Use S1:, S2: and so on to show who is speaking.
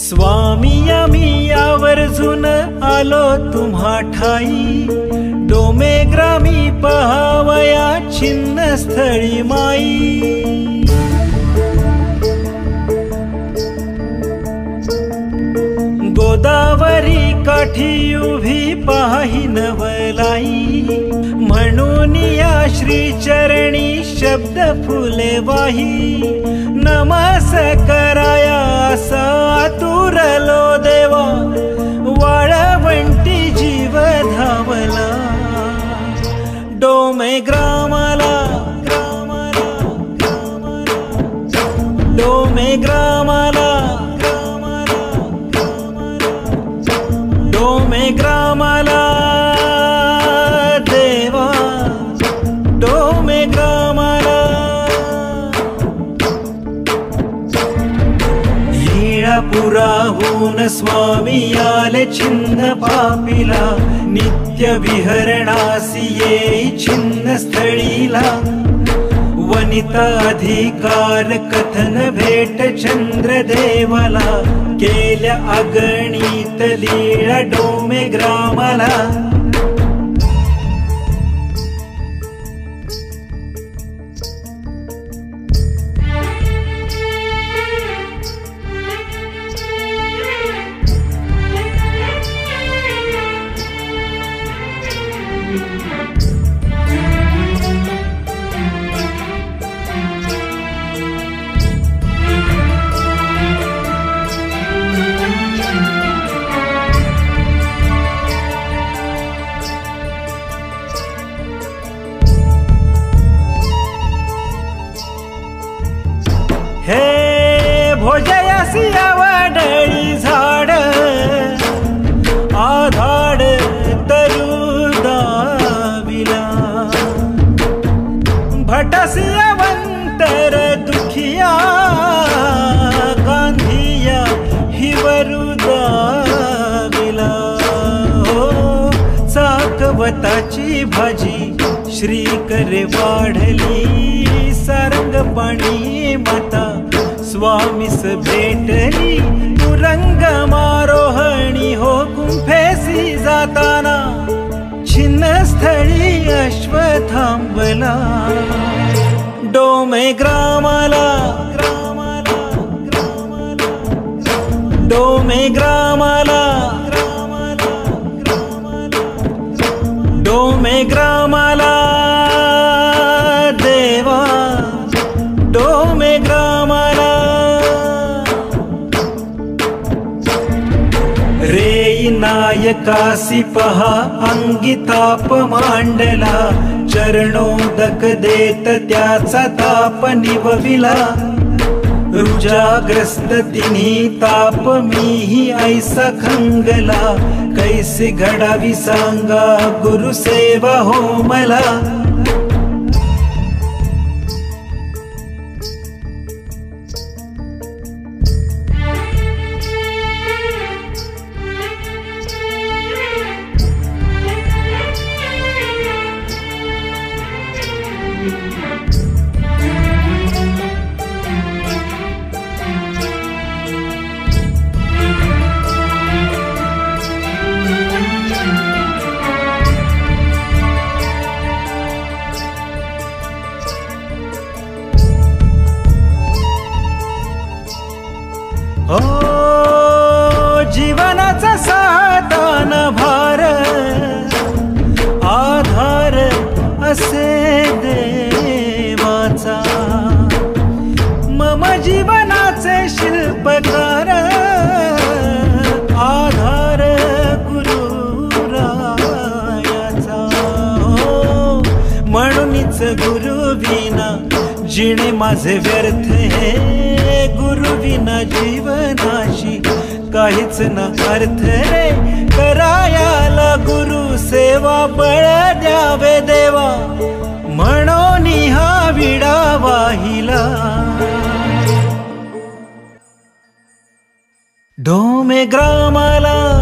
S1: स्वामी आम्ही आवर्जून आलो तुम्हा ठाई, डोमे ग्रामी पहावया छिन्न स्थळी माई। गोदावरी काठी उभी पाही नवलाई, म्हणून या श्री चरणी शब्द फुले वाही। नमस कराया असा आतुरलो देवा, वाळवंटी जीव धावला डोमे ग्रामाला, डोमे ग्रामाला, डोमे ग्रामाला देवा, डोमे ग्रामाला। लीळापुराहून स्वामी आले छिन्न पापीला, नित्य विहरणासी येई छिन्न स्थळीला। वनिता अधिकार कथन भेट चंद्रदेवाला, केल्या अगणित लीळा डोमे ग्रामाला। हे भोजयासी आवडली झाड, आधाड तरुदाविला। भटसी अवंतर दुखिया, गांधिया हिवरुदाविला। चाकवताची भाजी श्रीकरे वाढली, सारंग पाणी माता स्वामीस भेटली। तुरंग मारोहणी हो कुंफेसी जाताना, छिन्न स्थळी अश्व थांबला डोमे ग्रामाला, डोमे ग्रामाला, डोमे ग्रामाला देवा, डोमे ग्रामाला। रेई नायकासी पहा अंगी ताप मांडला, चरणोदक देत त्याचा ताप निवविला। रुजाग्रस्त तिन्ही ताप मीही ऐसा खंगला, कैसे घडावी सांगा गुरुसेवा हो मला। ओ जीवनाचा साधन भार, आधार असे देवाचा। मम जीवनाचे शिल्पकार, आधार गुरुरायाचा। म्हणूनच गुरु विना जिणे माझे व्यर्थ हे, गुरु विना जीवनाशी काहीच न अर्थ रे। करायाला गुरु सेवा बळ द्यावे देवा, म्हणून हा विडा वाहिला डोमे ग्रामाला।